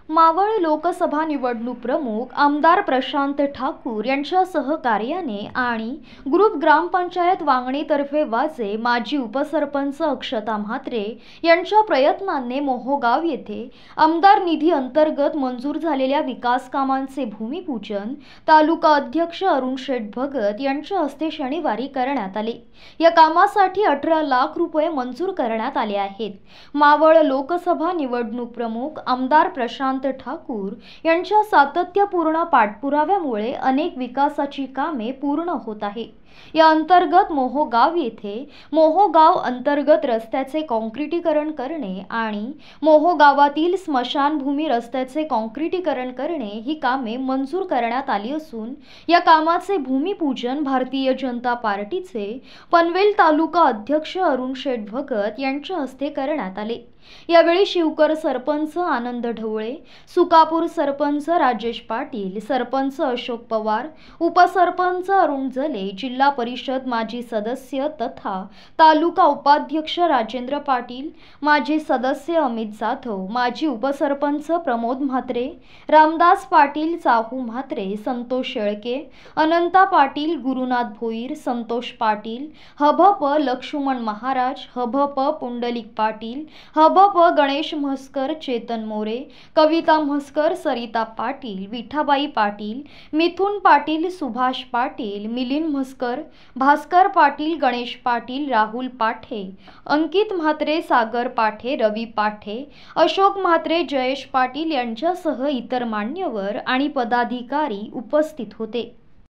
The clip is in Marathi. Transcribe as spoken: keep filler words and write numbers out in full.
मावळ लोकसभा निवडणूक प्रमुख आमदार प्रशांत ठाकूर यांच्या सहकार्याने आणि ग्रुप ग्रामपंचायत वांगणीतर्फे वाजे माजी उपसरपंच अक्षता म्हात्रे यांच्या प्रयत्नांनी मोहोगाव येथे आमदार निधी अंतर्गत मंजूर झालेल्या विकास कामांचे भूमिपूजन तालुका अध्यक्ष अरुण शेठ भगत यांच्या हस्ते शनिवारी करण्यात आले। या कामासाठी अठरा लाख रुपये मंजूर करण्यात आले आहेत। मावळ लोकसभा निवडणूक प्रमुख आमदार प्रशांत ठाकूर यांच्या सातत्यपूर्ण पाठपुराव्यामुळे अनेक विकासाची कामे पूर्ण होत आहे। या अंतर्गत मोहोगाव येथे मोहोगाव अंतर्गत रस्त्याचे काँक्रिटीकरण करणे आणि मोहोगावातील स्मशानभूमी रस्त्याचे काँक्रिटीकरण करणे ही कामे मंजूर करण्यात आली असून या कामाचे भूमिपूजन भारतीय जनता पार्टीचे पनवेल तालुका अध्यक्ष अरुण शेठ भगत यांच्या हस्ते करण्यात आले। यावेळी शिवकर सरपंच आनंद ढवळे, सुकापूर सरपंच राजेश पाटील, सरपंच अशोक पवार, उपसरपंच अरुण जले, जिल्हा परिषद माजी सदस्य तथा तालुका उपाध्यक्ष राजेंद्र पाटील, माजी सदस्य अमित जाधव, माजी उपसरपंच प्रमोद म्हात्रे, रामदास पाटील, चाहू म्हात्रे, संतोष शेळके, अनंता पाटील, गुरुनाथ भोईर, संतोष पाटील, हभप लक्ष्मण महाराज, हभप पुंडलिक पाटील, हभप गणेश म्हस्कर, चेतन मोरे, कविता म्हस्कर, सरिता पाटील, विठाबाई पाटील, मिथुन पाटील, सुभाष पाटील, मिलिंद म्हस्कर, भास्कर पाटील, गणेश पाटील, राहुल पाठे, अंकित म्हात्रे, सागर पाठे, रवी पाठे, अशोक म्हात्रे, जयेश पाटील यांच्यासह इतर मान्यवर आणि पदाधिकारी उपस्थित होते।